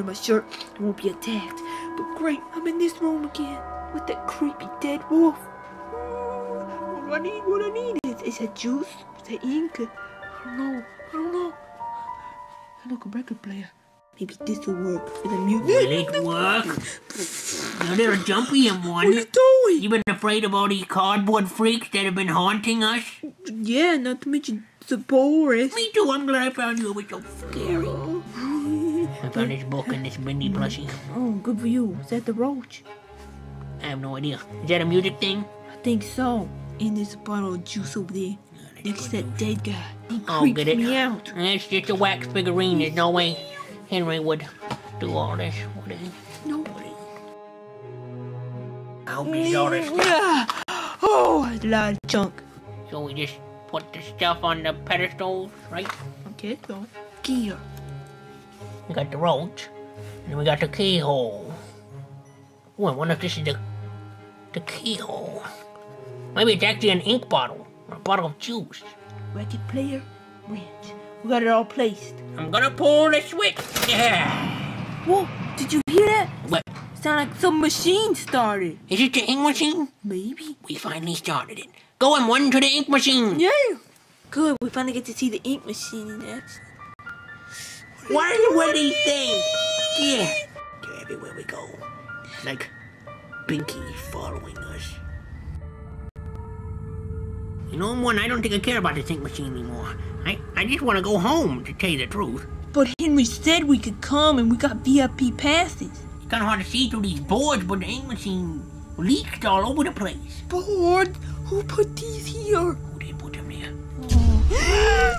my shirt, I won't be attacked. But great, I'm in this room again with that creepy dead wolf. What I need is that juice, is that ink? I don't know. I look a record player. Maybe this will work for the music. Will it work? You're a jumpy one. What are you doing? You been afraid of all these cardboard freaks that have been haunting us? Yeah, not to mention the Boris. Me too, I'm glad I found you. It was so scary. I found this book and this Mindy plushie. Oh, good for you. Is that the roach? I have no idea. Is that a music thing? I think so. And there's a bottle of juice over there. Next to that dead guy. He I'll creeps get it. me out. It's just a wax figurine. There's no way Henry would do all this, would he? Nobody. I hope this is all this stuff. Yeah. Oh, a lot of junk. So we just put the stuff on the pedestals, right? Okay, so gear. We got the roach, and then we got the keyhole. Oh, I wonder if this is the keyhole. Maybe it's actually an ink bottle, or a bottle of juice. Record player, wrench. We got it all placed. I'm gonna pull the switch. Yeah. Whoa, did you hear that? What? Sound like some machine started. Is it the ink machine? Maybe. We finally started it. Go and run to the ink machine. Yeah. Good, we finally get to see the ink machine in action. What are you with these things? Yeah. They're everywhere we go. Like Binky following us. You know, one, I don't think I care about this ink machine anymore. I just want to go home, to tell you the truth. But Henry said we could come and we got VIP passes. It's kind of hard to see through these boards, but the ink machine leaked all over the place. Board? Who put these here? Who did put them there? Oh.